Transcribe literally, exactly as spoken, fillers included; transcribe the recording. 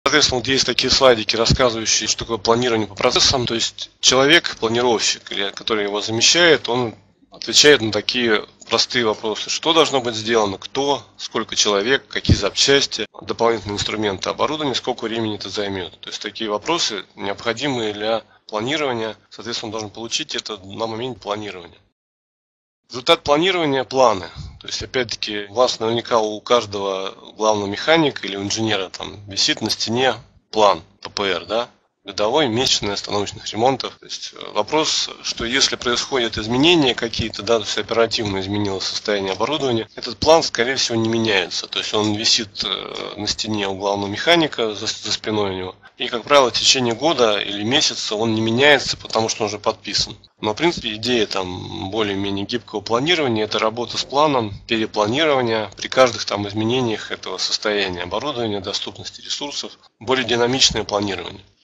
Соответственно, вот есть такие слайдики, рассказывающие, что такое планирование по процессам. То есть человек, планировщик, или который его замещает, он отвечает на такие простые вопросы. Что должно быть сделано, кто, сколько человек, какие запчасти, дополнительные инструменты, оборудование, сколько времени это займет. То есть такие вопросы необходимые для планирования. Соответственно, он должен получить это на момент планирования. Результат планирования – планы. То есть, опять-таки, у вас наверняка у каждого главного механика или инженера там висит на стене план П П Р, да? Годовой, месячный, остановочных ремонтов. То есть вопрос, что если происходят изменения какие-то, да, то есть оперативно изменилось состояние оборудования, этот план, скорее всего, не меняется. То есть он висит на стене у главного механика за, за спиной у него. И, как правило, в течение года или месяца он не меняется, потому что он уже подписан. Но, в принципе, идея там более-менее гибкого планирования – это работа с планом, перепланирование при каждых там изменениях этого состояния оборудования, доступности ресурсов, более динамичное планирование.